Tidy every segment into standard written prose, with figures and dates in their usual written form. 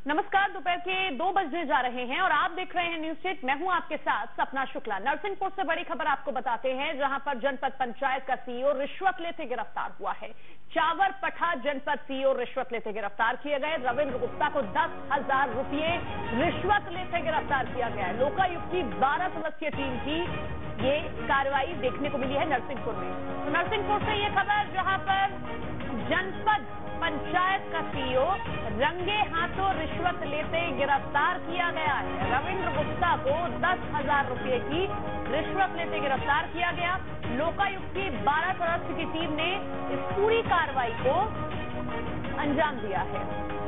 नमस्कार, दोपहर के 2 बजने जा रहे हैं और आप देख रहे हैं न्यूज स्टेट। मैं हूं आपके साथ सपना शुक्ला। नरसिंहपुर से बड़ी खबर आपको बताते हैं, जहां पर जनपद पंचायत का सीईओ रिश्वत लेते गिरफ्तार हुआ है। चावरपठा जनपद सीईओ रिश्वत लेते गिरफ्तार किए गए। रविंद्र गुप्ता को 10,000 रुपये रिश्वत लेते गिरफ्तार किया गया है। लोकायुक्त की 12 सदस्यीय टीम की ये कार्रवाई देखने को मिली है नरसिंहपुर में। तो नरसिंहपुर से ये खबर, जहां पर जनपद पंचायत का सीईओ रंगे हाथों रिश्वत लेते गिरफ्तार किया गया है। रविंद्र गुप्ता को 10,000 रुपये की रिश्वत लेते गिरफ्तार किया गया। लोकायुक्त की 12 सदस्य की टीम ने इस पूरी कार्रवाई को अंजाम दिया है।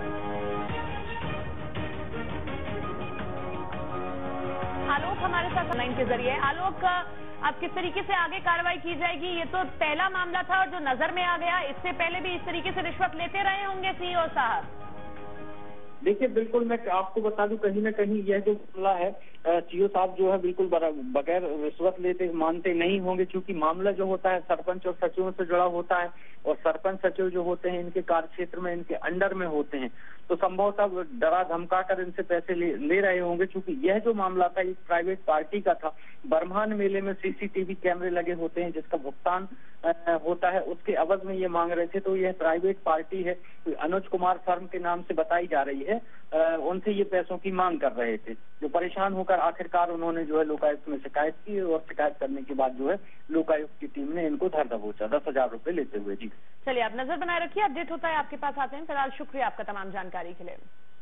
आलोक हमारे साथ लाइन के जरिए। आलोक, अब किस तरीके से आगे कार्रवाई की जाएगी? ये तो पहला मामला था और जो नजर में आ गया, इससे पहले भी इस तरीके से रिश्वत लेते रहे होंगे सीईओ साहब। देखिए, बिल्कुल मैं आपको बता दूं, कहीं ना कहीं यह जो मामला है, सीईओ साहब जो है बिल्कुल बगैर रिश्वत लेते मानते नहीं होंगे, क्योंकि मामला जो होता है सरपंच और सचिवों से जुड़ा होता है और सरपंच सचिव जो होते हैं इनके कार्य क्षेत्र में, इनके अंडर में होते हैं, तो संभवतः डरा धमका कर इनसे पैसे ले रहे होंगे। क्योंकि यह जो मामला था एक प्राइवेट पार्टी का था। बरमान मेले में सीसीटीवी कैमरे लगे होते हैं जिसका भुगतान होता है, उसके अवध में ये मांग रहे थे। तो यह प्राइवेट पार्टी है, अनुज कुमार फर्म के नाम से बताई जा रही है, उनसे ये पैसों की मांग कर रहे थे। जो परेशान होकर आखिरकार उन्होंने जो है लोकायुक्त में शिकायत की और शिकायत करने के बाद जो है लोकायुक्त की टीम ने इनको धर दबोचा 10,000 रुपए लेते हुए। जी चलिए, आप नजर बनाए रखिए, अपडेट होता है आपके पास आते हैं। फिलहाल शुक्रिया आपका तमाम जानकारी के लिए।